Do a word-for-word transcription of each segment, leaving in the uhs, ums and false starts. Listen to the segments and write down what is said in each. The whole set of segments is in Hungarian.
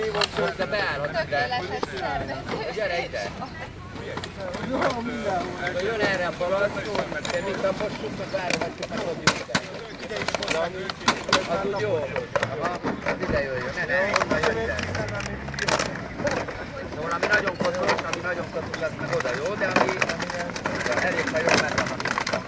hívom föl, de beállhat ide. Tökéletes szervezet. Gyere ide. Jó, mindenhol. Ha jön erre a palasztó, de mi tapossuk, hogy válogatjuk, meg adjuk ide. Az úgy jó. Az ide jöjjön. Ne, ne, onnan jön ide. Szóval ami nagyon koszos, ami nagyon koszos, az meg oda jó, de ami elég, ha jön meg a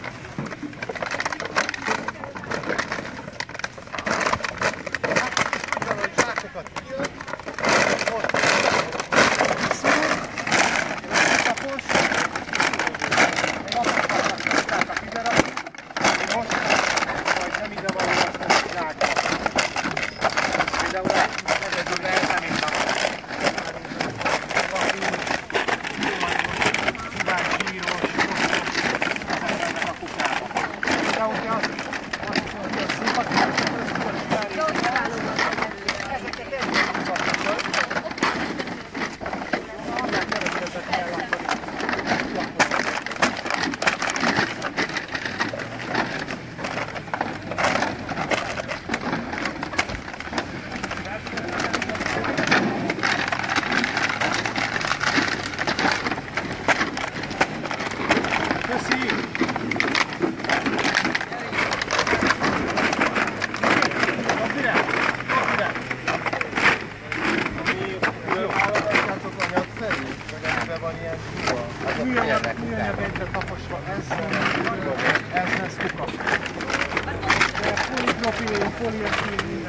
műanyag egyre taposva, ez, ez lesz kuka. De polipropilén, polieszilin,